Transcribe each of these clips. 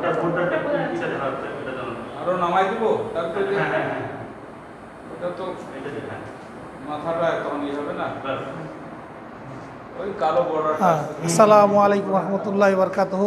আরো নামাই দিব তারপরে ওটা তো মাথাটা তখন ইয়ে হবে না, ওই কালো বর্ডারটা। আসসালামু আলাইকুম রহমতুল্লাহি ওয়া বারাকাতুহু।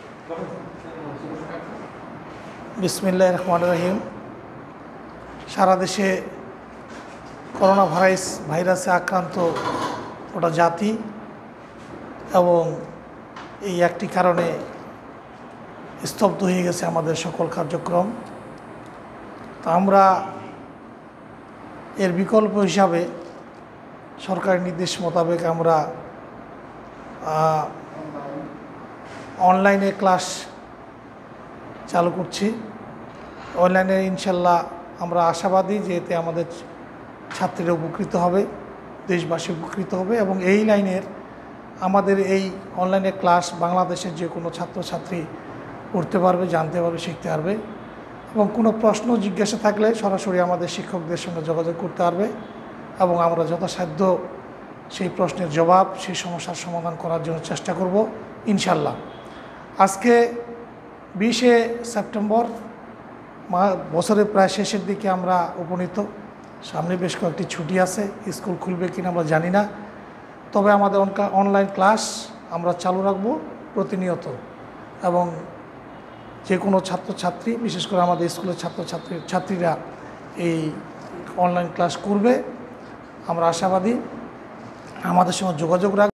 বিসমিল্লাহির রহমানির রহিম। সারা দেশে করোনা ভাইরাসে আক্রান্ত গোটা জাতি এবং এই একটি কারণে স্তব্ধ হয়ে গেছে আমাদের সকল কার্যক্রম। তা আমরা এর বিকল্প হিসাবে সরকারি নির্দেশ মোতাবেক আমরা অনলাইনে ক্লাস চালু করছি। অনলাইনে ইনশাল্লাহ আমরা আশাবাদী যে এতে আমাদের ছাত্রীরা উপকৃত হবে, দেশবাসী উপকৃত হবে এবং এই লাইনের আমাদের এই অনলাইনে ক্লাস বাংলাদেশের যে কোনো ছাত্রছাত্রী পড়তে পারবে, জানতে পারবে, শিখতে পারবে এবং কোনো প্রশ্ন জিজ্ঞাসা থাকলে সরাসরি আমাদের শিক্ষকদের সঙ্গে যোগাযোগ করতে পারবে এবং আমরা যথাসাধ্য সেই প্রশ্নের জবাব, সেই সমস্যার সমাধান করার জন্য চেষ্টা করব ইনশাল্লাহ। আজকে 20শে সেপ্টেম্বর, বছরের প্রায় শেষের দিকে আমরা উপনীত। সামনে বেশ কয়েকটি ছুটি আছে, স্কুল খুলবে কিনা আমরা জানি না, তবে আমাদের অনলাইন ক্লাস আমরা চালু রাখব প্রতিনিয়ত এবং যে কোনো ছাত্রছাত্রী, বিশেষ করে আমাদের স্কুলের ছাত্রীরা এই অনলাইন ক্লাস করবে। আমরা আশাবাদী, আমাদের সঙ্গে যোগাযোগ রাখবে।